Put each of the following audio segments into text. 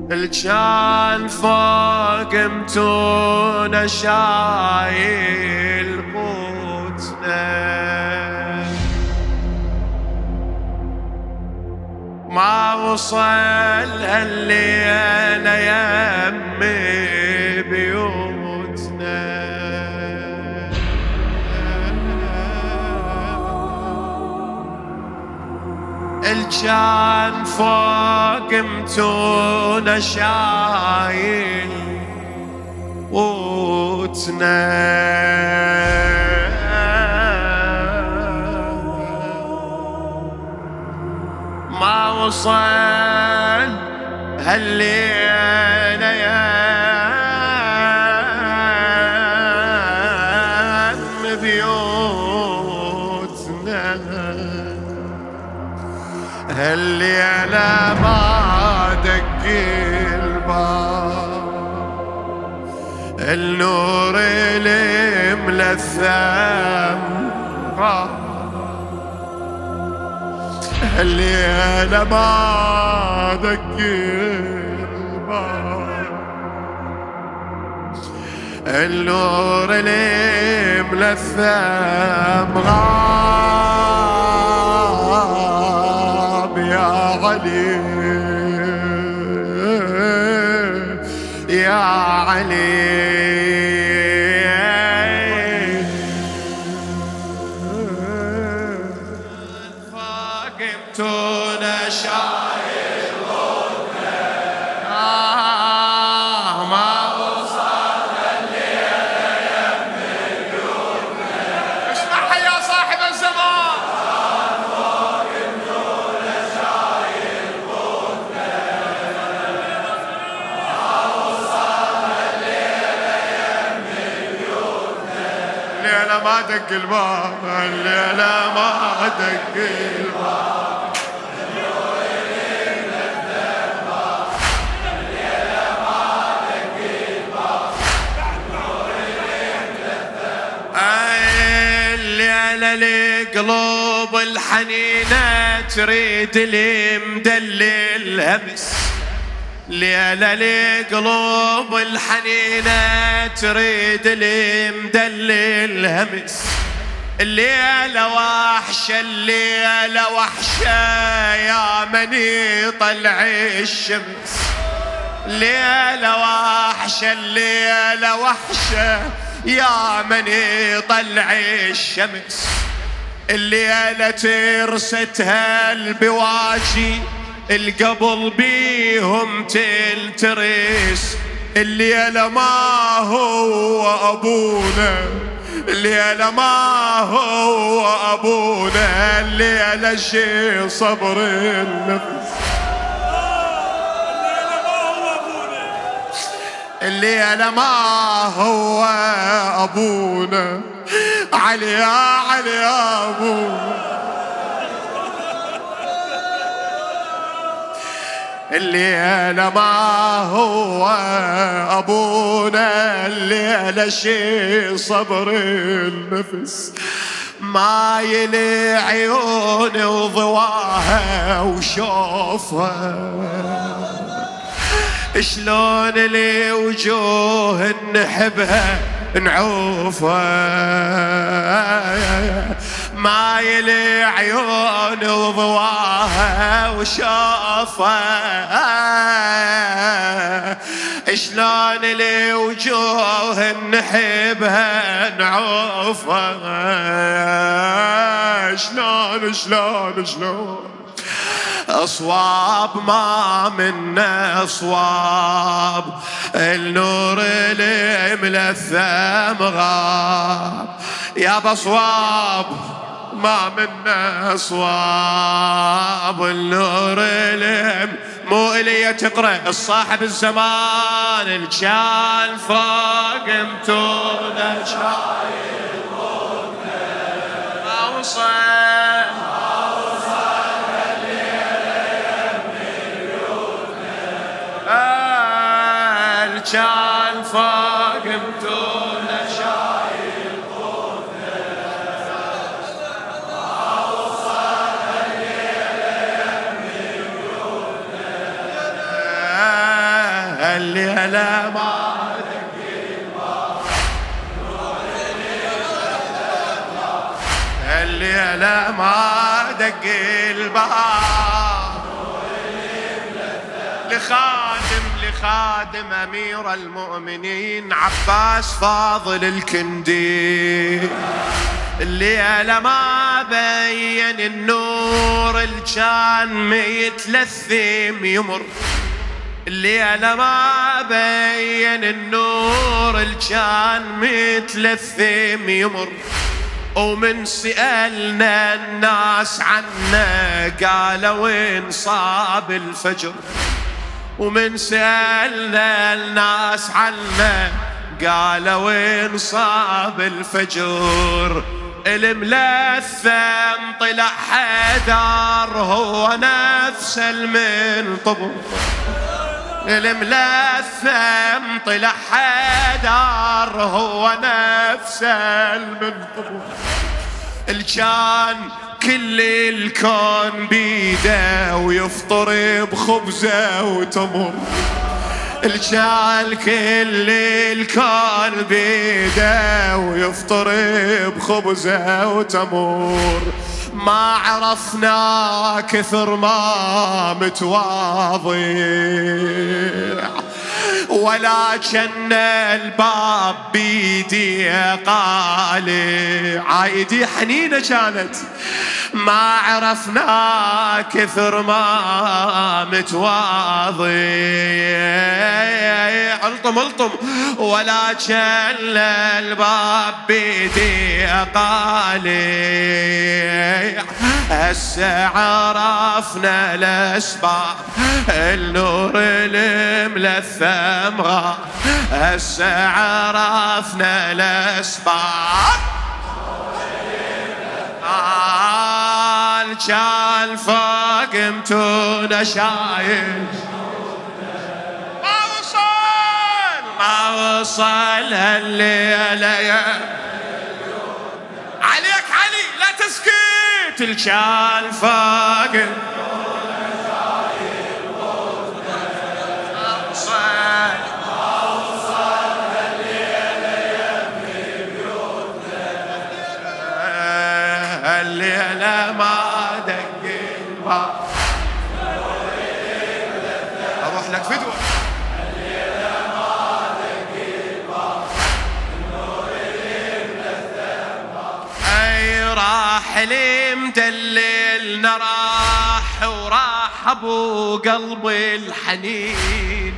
الجان فوق متونا شايل قوتنا، ما وصل هالليلة يمي بيوتنا. الجان فوق متونا شايل قوتنا، ما وصل هالليلة يم بيوتنا، هالليلة ما دق الباب، النور اللي ملثم هالليلة ما دق الباب، النور اللي ملثم غاب يا علي يا علي. فاقمتونا شايل قوتنا، ما وصل الليلة يم بيوتنا. اسمعها يا صاحب الزمان. فاقمتونا شايل قوتنا، ما وصل الليلة يم بيوتنا. الليلة ما دق الباب، الليلة ما دق الباب، قلوب الحنينة تريد المدلل همس. ليلة لقلوب الحنينة تريد المدلل همس. الليلة وحشة، الليلة وحشة يا مني طلع الشمس. الليلة وحشة، الليلة وحشة يا مني طلع الشمس. الليلة ترستها البواجي، القبل بيهم تلترس. الليلة ما هو أبونا، الليلة ما هو أبونا، الليلة شي صبر النفس. الليلة ما هو أبونا، علي يا علي يا أبونا. الليلة ما هو أبونا، الليلة شي صبر النفس. ما يلي عيوني وضواها وشوفها، شلون لي وجوه نحبها نعوفها. ما يلي عيون وضواها وشوفها، شلون لي وجوه نحبها نعوفها. شلون شلون شلون أصواب ما منا أصواب، النور اللي ملثم غاب. يا بصواب ما منا أصواب، النور اللي مو إلي تقرأ الصاحب الزمان. الجان فوق متونا شايل قوتنا، ما وصل كان فوق متونا شايل قوتنا، ما وصل الليلة يم بيوتنا. الليلة ما الليلة ما دق الباب لخادم أمير المؤمنين عباس فاضل الكندي. الليلة ما بين النور اللي كان متلثم يمر. الليلة ما بين النور اللي كان متلثم يمر. ومن سألنا الناس عنه قالوا انصاب الفجر. ومن سألنا الناس عنه قالوا انصاب الفجر. الملثم طلع حيدر هو نفس المنطبر. الملثم طلع حيدر هو نفس المنطبر. الكان كل الكون بيده ويفطر بخبزه وتمر. الكان كل الكون بيده ويفطر بخبزه وتمر. ما عرفنا كثر ما متواضع ولكن الباب بيدي قالي عايدي حنينة كانت. ما عرفنا كثر ما متواضع الطم ولكن الباب بيدي قالي. هسه عرفنا الأسباب النور الملثم غاب. هسه عرفنا الأسباب كان فوق متونا شايل. ما وصل هالليلة عليك علي لا تسكت. الكان فوق الليلة ما دق الباب. أروح لك فدوة. الليلة ما دق الباب النور أي راح لي مدللنا راح وراح أبو قلبي الحنين.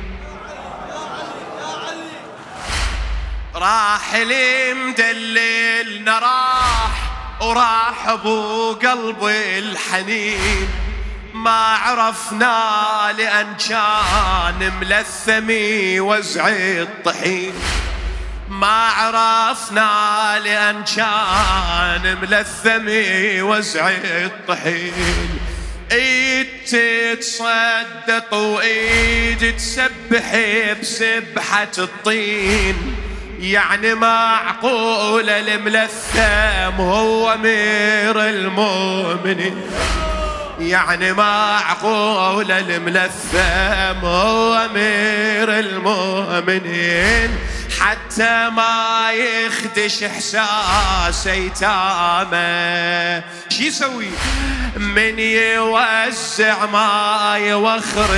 راح لي مدللنا راح وراح ابو قلبي الحنين. ما عرفنا لأن كان ملثم وزع الطحين. ما عرفنا لأن كان ملثم وزع الطحين. ايد تتصدق وايد تسبح بسبحة الطين. يعني معقول الملثم هو أمير المؤمنين. يعني معقول الملثم هو أمير المؤمنين. حتى ما يخدش إحساس يتامى شي يسوي من يوزع ما يوخر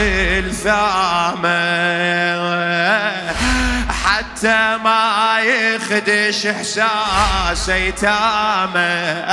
الثامة. حتى ما يخدش إحساس يتامى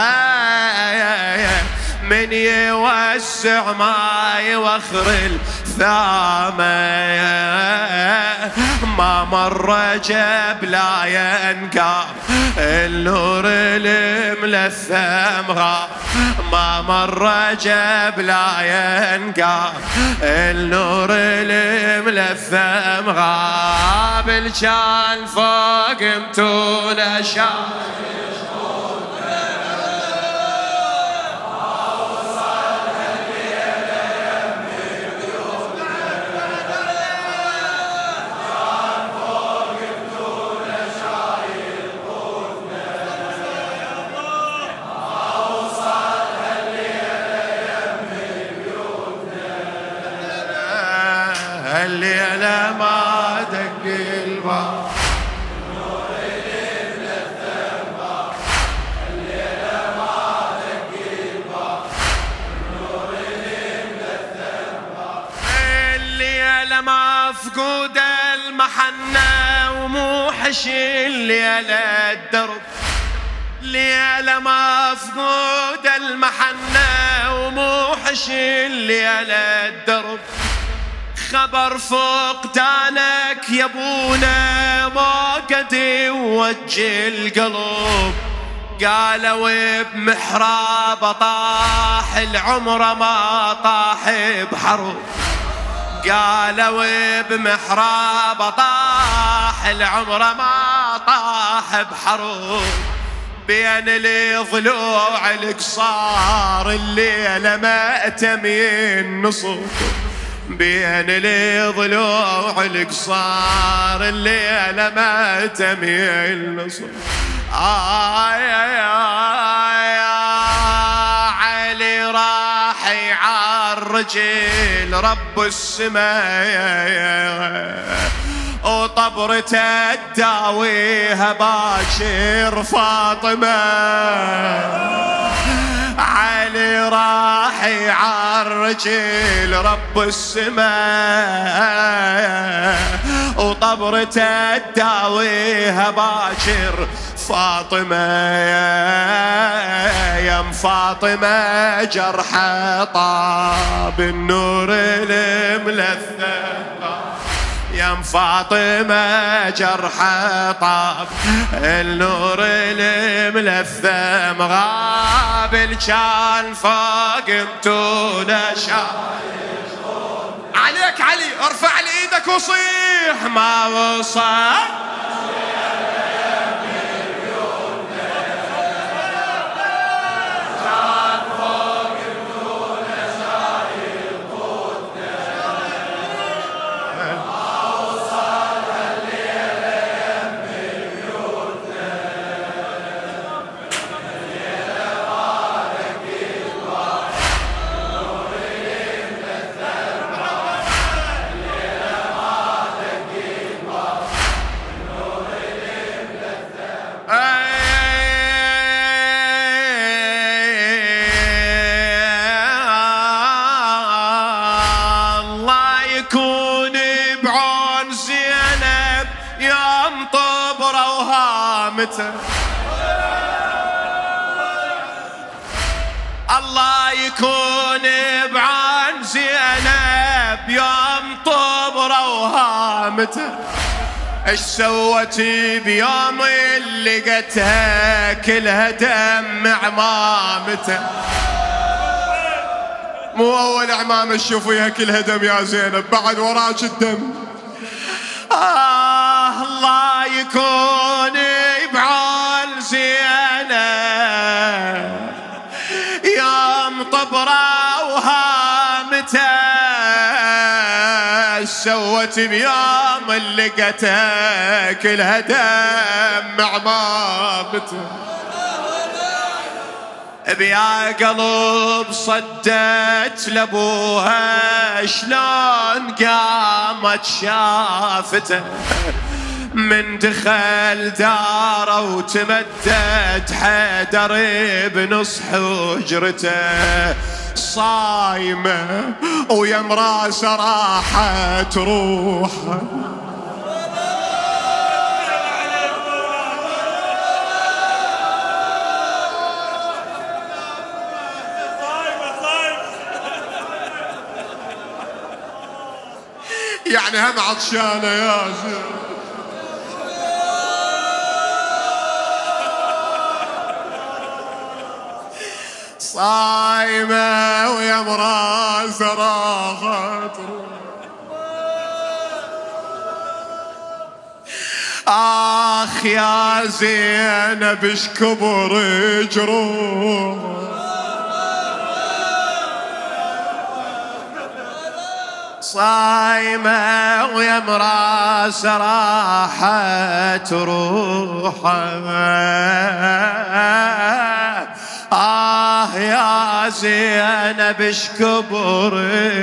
من يوسع ما يوخر الثامة. ما مر جب لا ينقاب النور الملثم غاب. ما مر جب لا ينقاب النور الملثم غاب. الكان فوق متونا شاب الليلة ما الباب مفقود المحنة وموحش الليلة الدرب ليلة مفقود المحنة وموحش الليلة الدرب خبر فقدانك يا ابونا ما قد يوجه القلب قالوا بمحراب طاح العمر ما طاح بحرب قالوا بمحراب طاح العمر ما طاح بحروب بين الضلوع القصار الليلة مأتمي النصب بين الضلوع القصار الليلة مأتمي النصب علي راح يعرجل رب السماء وطبرته تداويها باكر فاطمة علي راح يعرجل رب السماء وطبرته تداويها باكر فاطمة يا ام فاطمة جرحه طاب النور الملثم يا ام فاطمة جرحه طاب النور الملثم غاب كان فوق متونه شايف عليك علي ارفع لي ايدك وصيح ما وصل الله يكون بعن زينب يوم طبرة وهامته ايش سوت بيوم اللي لقتها كلها دم عمامته مو اول عمامة تشوفيها كلها دم يا زينب بعد وراك الدم الله يكون بعن زينب يوم طبرة وهامته سوت بيوم اللي لقتها كلها دم عمامته بيا قلب صدت لابوها شلون قامت شافته من دخل داره وتمدد حيدر بنص حجرته صايمة ويا مراسه راحت روحه يعني هم عطشانة يا زين صايمة ويا مراسة راحت آخ يا زينب اش كبر جروح صايمة ويا مراسة راحت روحها يا زينب اشكبر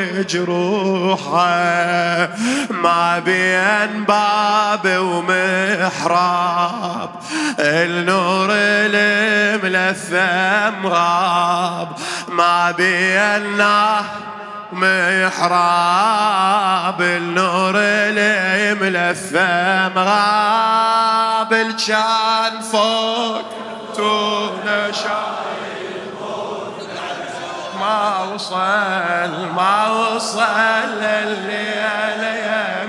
جروحه ما بين باب ومحراب النور الملثم غاب ما بين محراب النور الملثم غاب الجان فوق تونا ما وصل الليل